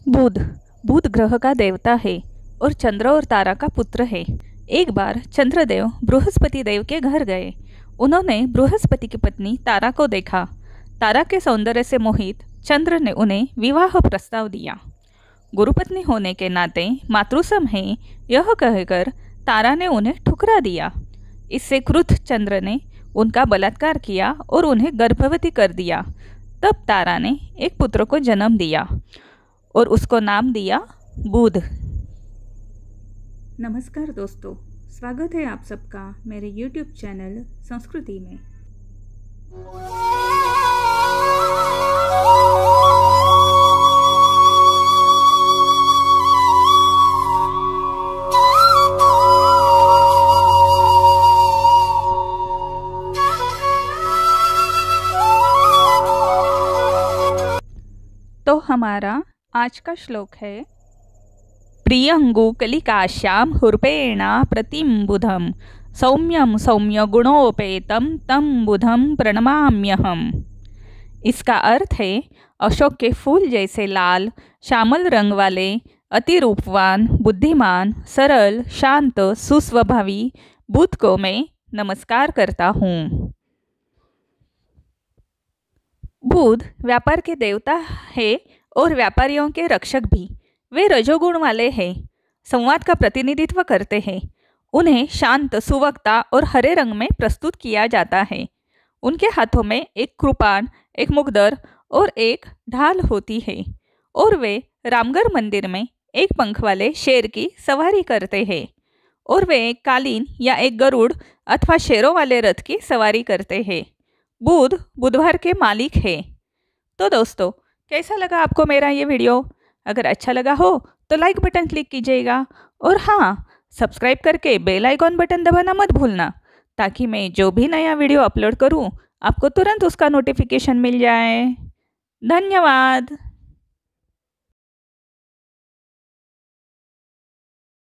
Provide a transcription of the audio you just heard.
बुध बुध ग्रह का देवता है और चंद्र और तारा का पुत्र है। एक बार चंद्रदेव बृहस्पति देव के घर गए। उन्होंने बृहस्पति की पत्नी तारा को देखा। तारा के सौंदर्य से मोहित चंद्र ने उन्हें विवाह प्रस्ताव दिया। गुरुपत्नी होने के नाते मातृसम है यह कहकर तारा ने उन्हें ठुकरा दिया। इससे क्रुद्ध चंद्र ने उनका बलात्कार किया और उन्हें गर्भवती कर दिया। तब तारा ने एक पुत्र को जन्म दिया और उसको नाम दिया बुध। नमस्कार दोस्तों, स्वागत है आप सबका मेरे YouTube चैनल संस्कृति में। तो हमारा आज का श्लोक है, प्रियंगुकलिकाश्याम हुर्पेणा प्रतिम बुधम सौम्यम सौम्य गुणोपेतम तम बुधम प्रणमाम्यहम। इसका अर्थ है, अशोक के फूल जैसे लाल श्यामल रंग वाले अति रूपवान, बुद्धिमान, सरल, शांत, सुस्वभावी बुध को मैं नमस्कार करता हूँ। बुध व्यापार के देवता है और व्यापारियों के रक्षक भी। वे रजोगुण वाले हैं, संवाद का प्रतिनिधित्व करते हैं। उन्हें शांत, सुवक्ता और हरे रंग में प्रस्तुत किया जाता है। उनके हाथों में एक कृपाण, एक मुगदर और एक ढाल होती है और वे रामगढ़ मंदिर में एक पंख वाले शेर की सवारी करते हैं और वे एक कालीन या एक गरुड़ अथवा शेरों वाले रथ की सवारी करते हैं। बुध बुधवार के मालिक है। तो दोस्तों, कैसा लगा आपको मेरा ये वीडियो? अगर अच्छा लगा हो तो लाइक बटन क्लिक कीजिएगा और हाँ, सब्सक्राइब करके बेल आइकॉन बटन दबाना मत भूलना, ताकि मैं जो भी नया वीडियो अपलोड करूँ आपको तुरंत उसका नोटिफिकेशन मिल जाए। धन्यवाद।